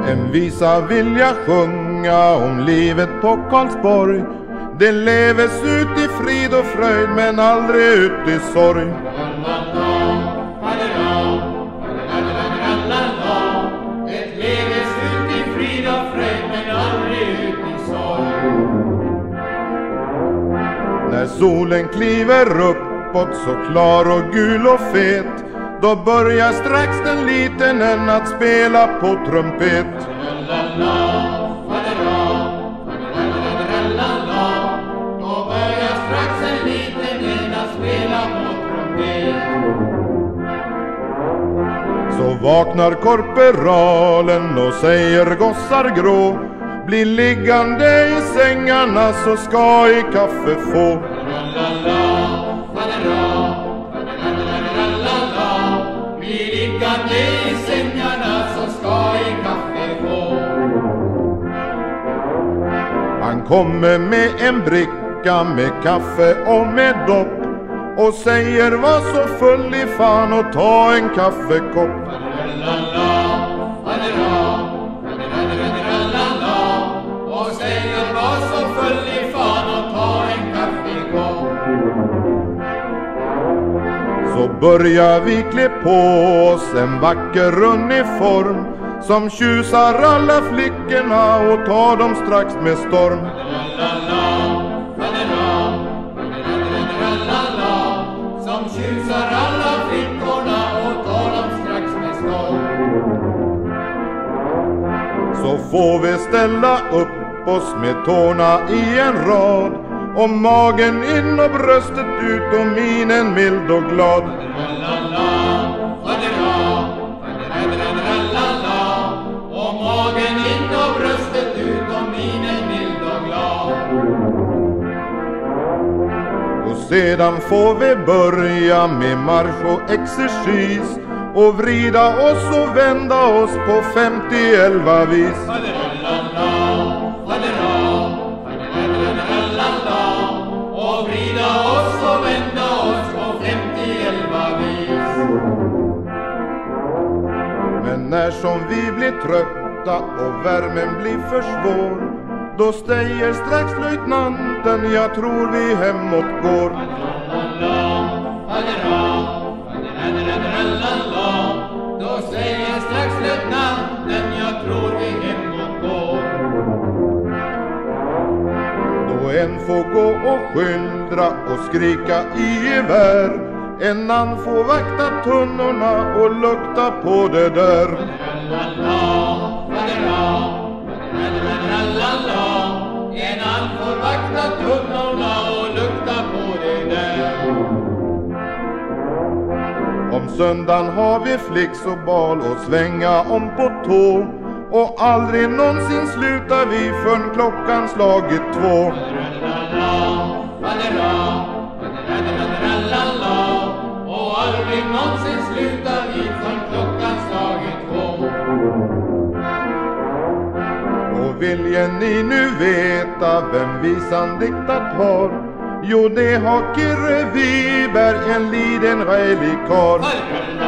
En visa vill jag sjunga om livet på Karlsborg. Det leves ut i frid och fröjd men aldrig ut i sorg. Det leves ut i frid och fröjd men aldrig ut i sorg. När solen kliver uppåt så klar och gul och fet, då börjar strax den litenen att spela på trumpet. Då börjar strax en litenen att spela på trumpet. Så vaknar korporalen och säger gossar grå, bli liggande i sängarna så ska i kaffe få. Bli liggande i sängarna så ska i kaffe få. Han kommer med en bricka med kaffe och med dopp och säger var så full i fan och ta en kaffekopp. Och säger var så full i fan och ta en kaffekopp. Så börjar vi klä på oss en vacker uniform som tjusar alla flickorna och tar dem strax med storm. Som tjusar alla flickorna och tar dem strax med storm. Så får vi ställa upp oss med tårna i en rad och magen in och bröstet ut och minen mild och glad. Och magen in och bröstet ut och minen mild och glad. Och sedan får vi börja med marsch och exercis och vrida oss och vända oss på 50-11 vis. Och vrida oss och vända oss på 50-11 vis. Men när som vi blir trötta och värmen blir för svår, då säger strax löjtnanten, jag tror vi hemåt går. Då säger strax löjtnanten, jag tror vi hemåt går. Då en får gå och skyndra och skrika i gevär, en annan får vakta tunnorna och lukta på det där. En annan får vakta tunnorna och lukta på det där. Om söndagen har vi flicks och bal och svänga om på tå, och aldrig någonsin slutar vi förrän klockan slagit 2. Och aldrig någonsin slutar vi förrän klockan slagit 2. Och viljen ni nu veta vem visan diktat har, jo det har Kirre Wiberg, en liden rälig karl.